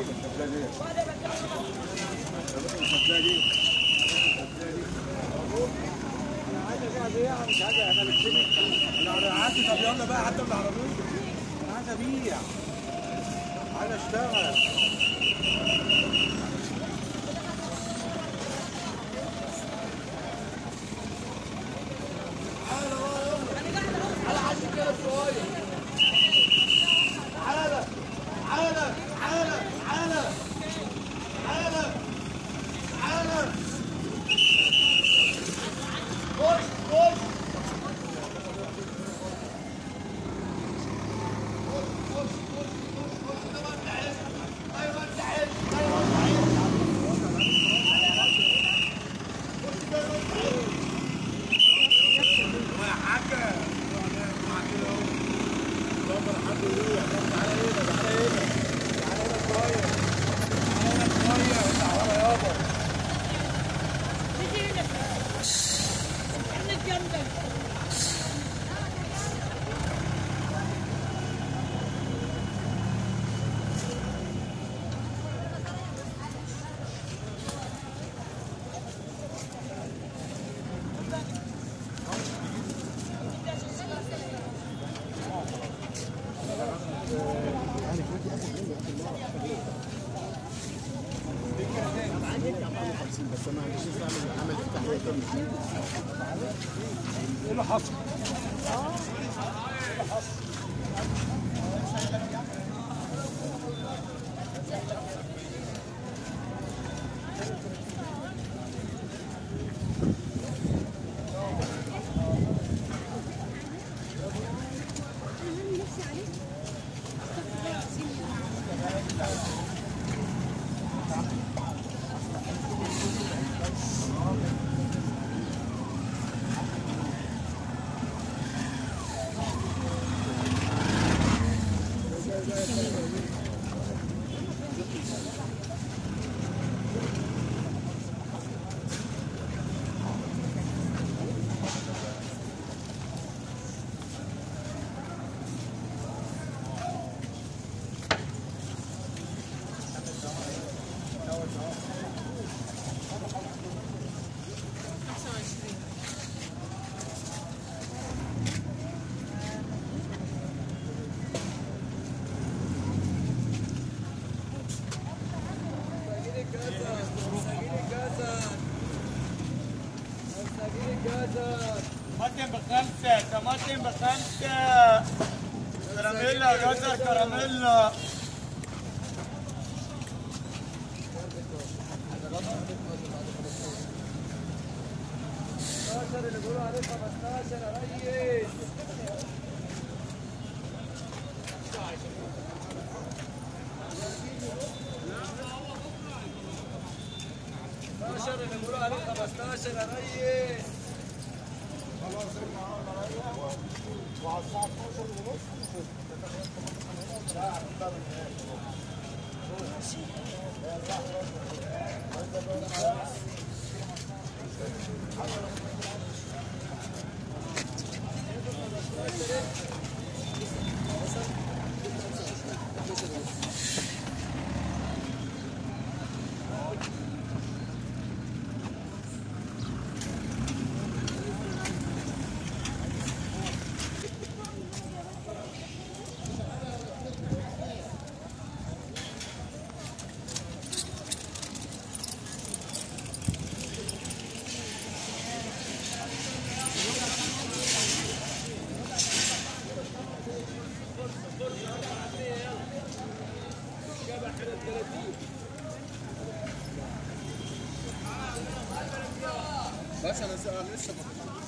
مش حاجه احنا بنشتري. انا عادي. طب يلا بقى حتى بالعربيه. انا عايز ابيع. عايز اشتغل. بس انا مش هعمل عمل تحليل تاني. ايه اللي حصل؟ طماطم ب5 طماطم ب5 كراميلا جزر كراميلا اللي بيقولوا عليه 15 يا ريس. 15 اللي بيقولوا عليه 15 يا ريس. خلاص وعلى الساعة 30 بس انا لسه